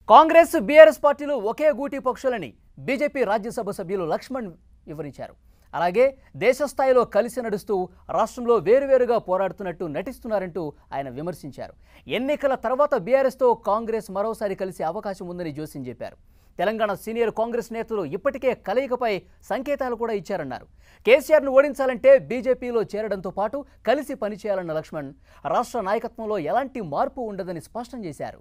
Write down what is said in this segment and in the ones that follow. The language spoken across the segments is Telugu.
కాంగ్రెస్ బీఆర్ఎస్ పార్టీలు ఒకే గూటి పక్షులని బీజేపీ రాజ్యసభ సభ్యులు లక్ష్మణ్ వివరించారు. అలాగే దేశ స్థాయిలో కలిసి నడుస్తూ రాష్ట్రంలో వేరువేరుగా పోరాడుతున్నట్టు నటిస్తున్నారంటూ ఆయన విమర్శించారు. ఎన్నికల తర్వాత బీఆర్ఎస్తో కాంగ్రెస్ మరోసారి కలిసే అవకాశం ఉందని జోసిం చెప్పారు. తెలంగాణ సీనియర్ కాంగ్రెస్ నేతలు ఇప్పటికే కలయికపై సంకేతాలు కూడా ఇచ్చారన్నారు. కేసీఆర్ను ఓడించాలంటే బీజేపీలో చేరడంతో పాటు కలిసి పనిచేయాలన్న లక్ష్మణ్ రాష్ట్ర నాయకత్వంలో ఎలాంటి మార్పు ఉండదని స్పష్టం చేశారు.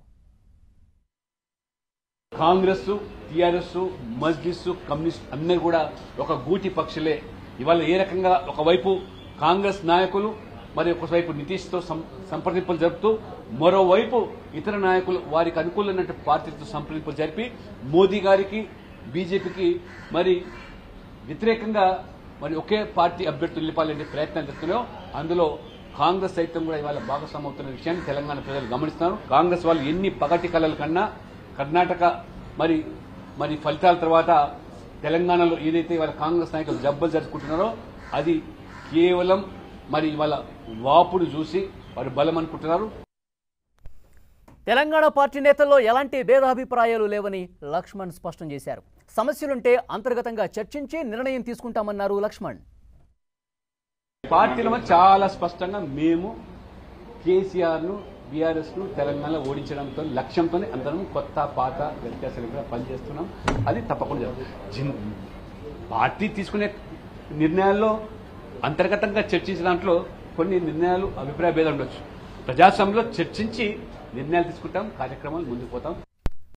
కాంగ్రెస్, టీఆర్ఎస్, మజ్లిస్, కమ్యూనిస్ట్ అందరూ కూడా ఒక గూటి పక్షులే. ఇవాళ ఏ రకంగా ఒకవైపు కాంగ్రెస్ నాయకులు మరి ఒకవైపు నితీష్తో సంప్రదింపులు జరుపుతూ మరోవైపు ఇతర నాయకులు వారికి అనుకూలమైన పార్టీలతో సంప్రదింపులు జరిపి మోదీ గారికి బీజేపీకి మరి వ్యతిరేకంగా మరి ఒకే పార్టీ అభ్యర్థులు నిలపాలనే ప్రయత్నాలు జరుగుతున్నాయో అందులో కాంగ్రెస్ సైతం కూడా ఇవాళ భాగస్వామ్యం అవుతున్న విషయాన్ని తెలంగాణ ప్రజలు గమనిస్తున్నారు. కాంగ్రెస్ వాళ్ళు ఎన్ని పగటి కళల కన్నా కర్ణాటక మరి ఫలితాల తర్వాత తెలంగాణలో ఏదైతే ఇవాళ కాంగ్రెస్ నాయకులు జబ్బలు జరుపుకుంటున్నారో అది కేవలం మరి ఇవాళ వాపుడు చూసి వారు బలం అనుకుంటున్నారు. తెలంగాణ పార్టీ నేతల్లో ఎలాంటి భేదాభిప్రాయాలు లేవని లక్ష్మణ్ స్పష్టం చేశారు. సమస్యలుంటే అంతర్గతంగా చర్చించి నిర్ణయం తీసుకుంటామన్నారు లక్ష్మణ్. పార్టీలో చాలా స్పష్టంగా మేము కేసీఆర్ను బీఆర్ఎస్ను తెలంగాణలో ఓడించడంతో లక్ష్యంతోనే అందరం కొత్త పాత వ్యత్యాసాలు కూడా పనిచేస్తున్నాం. అది తప్పకుండా పార్టీ తీసుకునే నిర్ణయాల్లో అంతర్గతంగా చర్చించిన దాంట్లో కొన్ని నిర్ణయాలు అభిప్రాయ భేదం ఉండొచ్చు. ప్రజాస్వామ్యంలో చర్చించి నిర్ణయాలు తీసుకుంటాం, కార్యక్రమాలు ముందుకు పోతాం.